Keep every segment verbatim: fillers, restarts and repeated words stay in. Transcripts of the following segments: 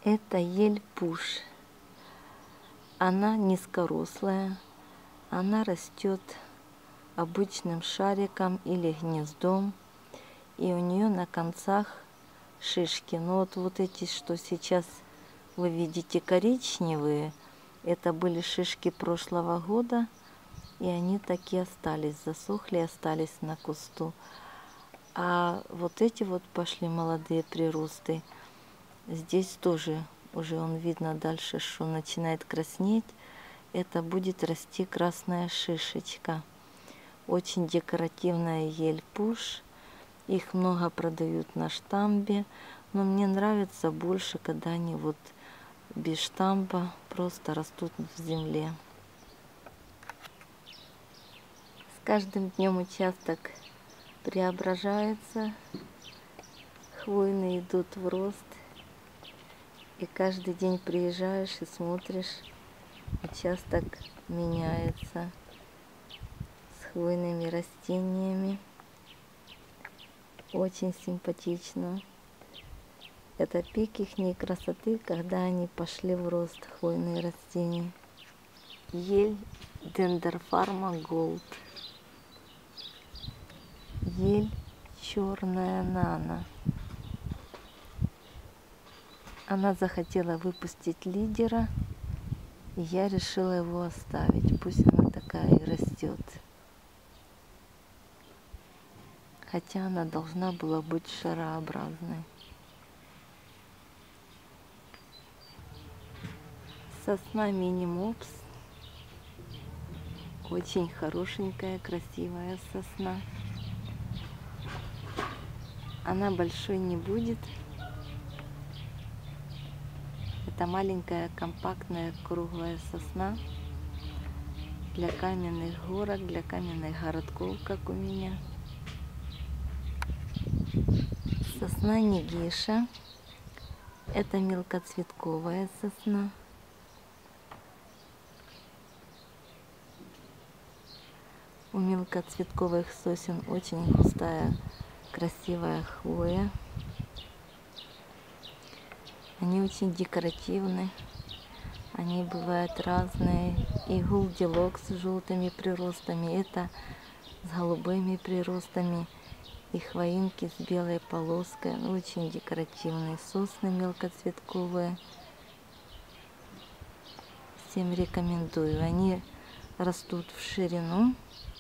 Это ель пуш. Она низкорослая, она растет обычным шариком или гнездом, и у нее на концах шишки. Но вот, вот эти, что сейчас вы видите коричневые, это были шишки прошлого года, и они такие остались, засохли и остались на кусту. А вот эти вот пошли молодые приросты. Здесь тоже уже он видно дальше, что начинает краснеть. Это будет расти красная шишечка. Очень декоративная ель пуш. Их много продают на штамбе, но мне нравится больше, когда они вот без штамба просто растут в земле. С каждым днем участок преображается, хвойные идут в рост, и каждый день приезжаешь и смотришь, участок меняется с хвойными растениями. Очень симпатично. Это пик их красоты, когда они пошли в рост, хвойные растения. Ель Дендрофарма Голд. Ель черная нана. Она захотела выпустить лидера, и я решила его оставить. Пусть она такая и растет. Хотя она должна была быть шарообразной. Сосна мини-мопс. Очень хорошенькая, красивая сосна. Она большой не будет. Это маленькая, компактная, круглая сосна для каменных горок, для каменных городков, как у меня. Сосна Нигиша. Это мелкоцветковая сосна. У мелкоцветковых сосен очень густая, красивая хвоя. Они очень декоративны. Они бывают разные. И Голдилокс с желтыми приростами. Это с голубыми приростами. И хвоинки с белой полоской. Очень декоративные сосны мелкоцветковые. Всем рекомендую. Они растут в ширину.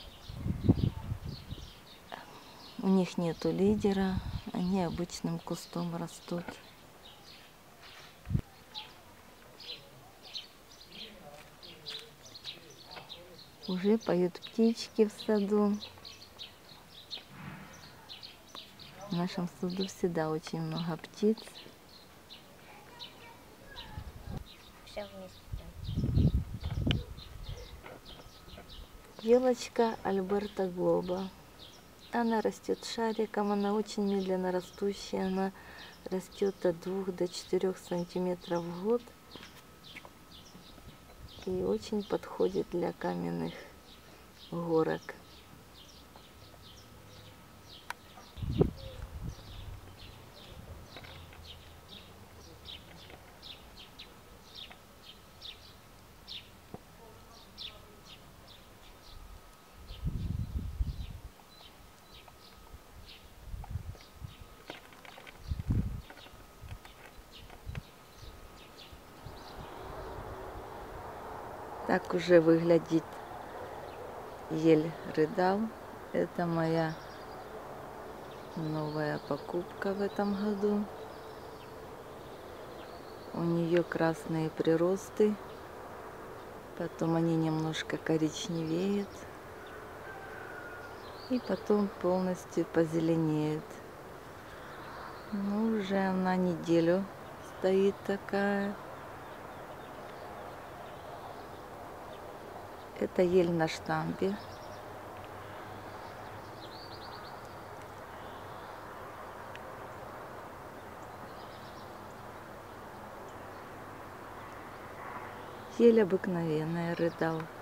У них нету лидера. Они обычным кустом растут. Уже поют птички в саду. В нашем саду всегда очень много птиц. Все вместе. Елочка Альберта Глоба. Она растет шариком, она очень медленно растущая, она растет от двух до четырёх сантиметров в год и очень подходит для каменных горок. Так уже выглядит ель Рыдал. Это моя новая покупка в этом году. У нее красные приросты, потом они немножко коричневеют, и потом полностью позеленеют. Ну, уже она неделю стоит такая. Это ель на штамбе. Ель обыкновенная Рыдал.